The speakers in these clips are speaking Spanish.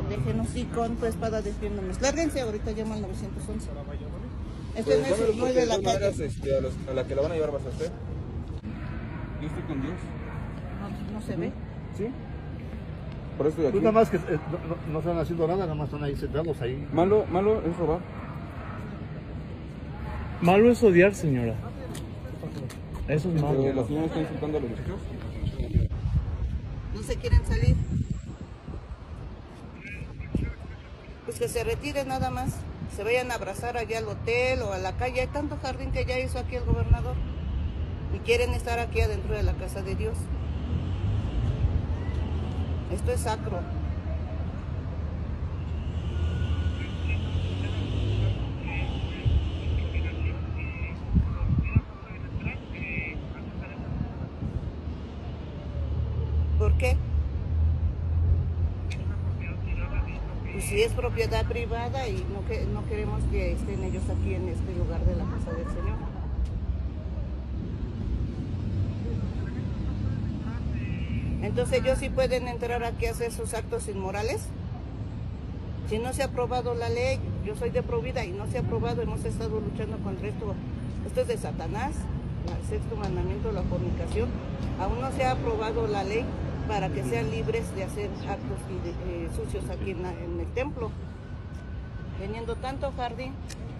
déjenos ir con tu espada defiéndonos. Lárguense, ahorita llama al 911. Este no es el de la calle. A la que la van a llevar vas a usted. Yo estoy con Dios. No se ve. ¿Sí? Por eso estoy aquí. Pues nada más que no están haciendo nada, nada más están ahí sentados ahí. Malo es robar. Malo es odiar, señora. Eso es malo. La señora está insultando a los muchachos. No se quieren salir. Pues que se retiren nada más. Se vayan a abrazar allá al hotel o a la calle. Hay tanto jardín que ya hizo aquí el gobernador. Y quieren estar aquí adentro de la casa de Dios. Esto es sacro. ¿Por qué? Pues si es propiedad privada y no queremos que estén ellos aquí en este lugar de la casa del Señor. Entonces ellos sí pueden entrar aquí a hacer sus actos inmorales. Si no se ha aprobado la ley, yo soy de Provida y no se ha aprobado, hemos estado luchando contra esto. Esto es de Satanás, el sexto mandamiento, la fornicación. Aún no se ha aprobado la ley para que sean libres de hacer actos sucios aquí en el templo. Teniendo tanto jardín.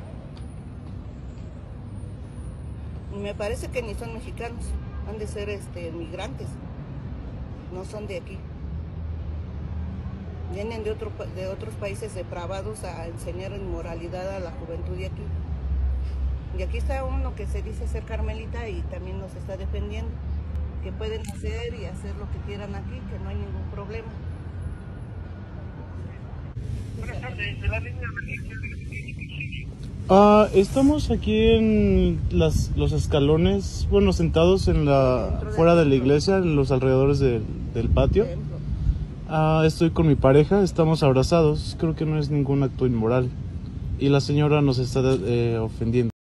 Y me parece que ni son mexicanos, han de ser migrantes. No son de aquí. Vienen de otros países depravados a enseñar inmoralidad a la juventud de aquí. Y aquí está uno que se dice ser carmelita y también nos está defendiendo. Que pueden hacer y hacer lo que quieran aquí, que no hay ningún problema. Buenas tardes, de la línea de Estamos aquí en los escalones, bueno, sentados fuera de la iglesia, en los alrededores del patio. Estoy con mi pareja, estamos abrazados, creo que no es ningún acto inmoral. Y la señora nos está ofendiendo.